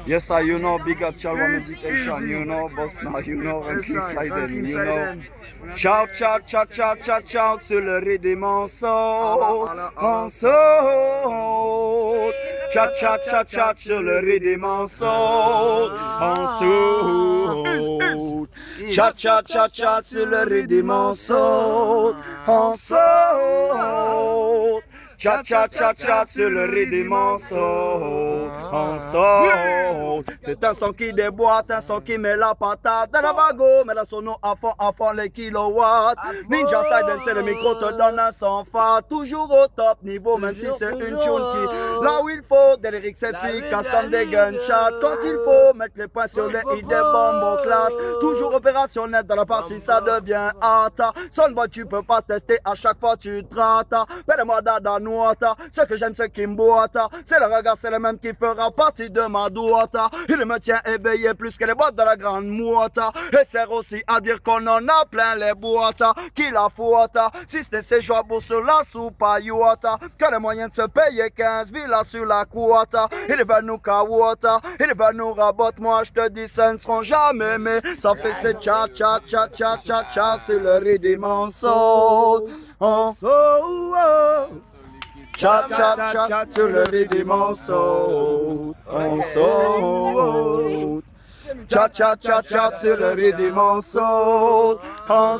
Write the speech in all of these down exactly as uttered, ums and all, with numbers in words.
Yes, sir, you know, big up Chalwa Meditation, you know, boss now, you know, and King Siden, you know. Ciao, ciao, ciao, ciao, ciao, ciao, sur le rythme en saute, en saute. Ciao, ciao, ciao, ciao, sur le rythme en saute, en saute. Ciao, ciao, ciao, ciao, sur le rythme en saute, en saute. Cha cha cha cha sur le rythme en saute, en saute. C'est un son qui déboîte, un son qui met la patate dans la bago, mais là son nom à fond, à fond les kilowatts. Ninja Siden, c'est le micro, te donne un son fat, toujours au top niveau, même si c'est une tune qui, là où il faut, des lyrics efficaces comme des gunshots. Quand il faut mettre les points sur les i, des bombes au clash. Toujours opérationnel dans la partie, ça devient hâte. Sonboy, tu peux pas tester, à chaque fois tu te rates. Fais-moi dada. Ce que j'aime, ce qui me boite, c'est le regard, c'est le même qui fera partie de ma douate. Il me tient éveillé plus que les boîtes de la grande mouette. Et sert aussi à dire qu'on en a plein les boîtes. Qui la faute, si c'était ses joies pour sur la soupe à yacht. Que les moyens de se payer quinze villas sur la côte. Ils veulent nous carotte, ils veulent nous raboter. Moi je te dis, ce ne seront jamais, mais ça fait ces tcha tcha tcha tcha tcha tcha. C'est le rythme en saute, en saute. Cha cha cha sur le rythme en saute, en saute. Cha cha cha cha sur le rythme en saute, en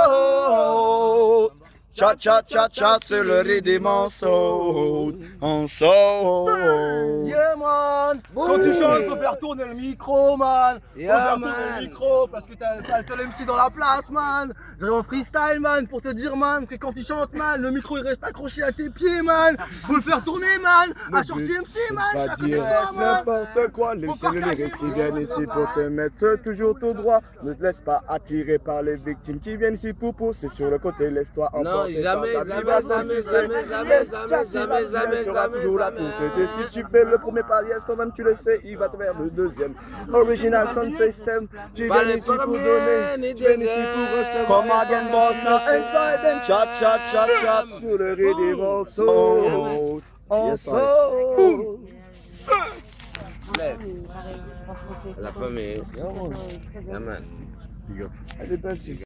saute. Cha cha cha cha sur le rythme en saute, en saute. Yeah man, quand tu chantes, faut faire tourner le micro man. Faut Yeah, faire man. tourner le micro parce que t'as t'as le seul M C dans la place man. J'arrive en freestyle man pour te dire man que quand tu chantes man, le micro il reste accroché à tes pieds man. Faut le faire tourner man. À sortir M C man, je suis à côté de toi man. N'importe quoi, laisse les lyrics qui viennent ici pour te mettre toujours tout droit. Ne te laisse pas attirer par les victimes qui viennent ici pour pousser sur le côté, laisse-toi Non, emporter jamais, par ta jamais, vibration jamais, qui jamais, fait. jamais, Laisse jamais, ta jamais, vibration, jamais, elle sera jamais, toujours là pour t'aider. Si tu fais le premier palier, toi-même tu le sais, il va te faire le deuxième. Original Sound System, tu Pas viens les ici pour premiers, donner, ni tu viens ici deuxième. pour recevoir. Comme again boss now inside and chat chat chat chat sur le rythme en saute, en saute. Bless. La famille. Yeah, man. Elle est belle, c'est